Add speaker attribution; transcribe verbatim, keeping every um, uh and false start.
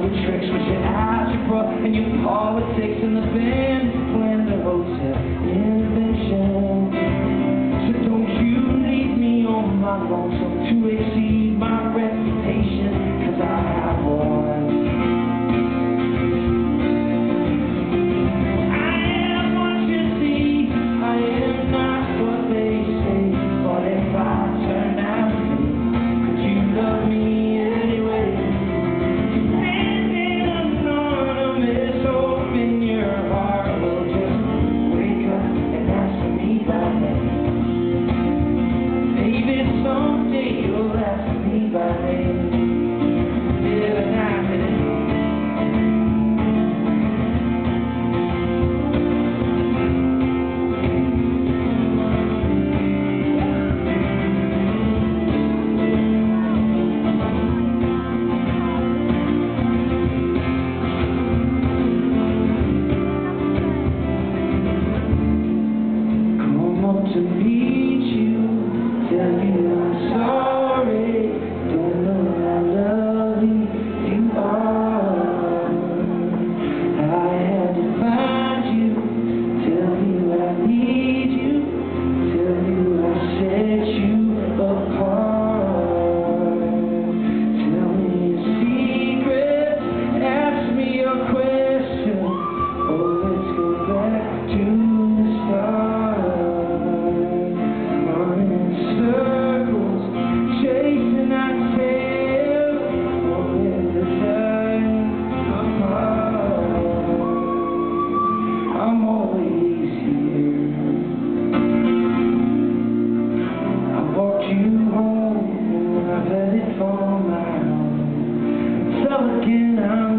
Speaker 1: the tricks with your algebra and your politics and the band plan the hotel invention. So don't you leave me on my lonesome to exceed my reputation, 'cause I have one. I am what you see, I am not what they say, but if I turn out to be, could you love me anyway? Standing anonymous, open your heart, will just wake up and answer me by name. Maybe someday you'll ask me by name. Yeah, but not today. To meet you, tell you I'm sorry, don't know how lovely you are. I had to find you, tell you I need you, tell you I set you apart. Tell me a secret, ask me a question, oh let's go back to the start. I'm always here. I walked you home and I headed for my home. So again I'm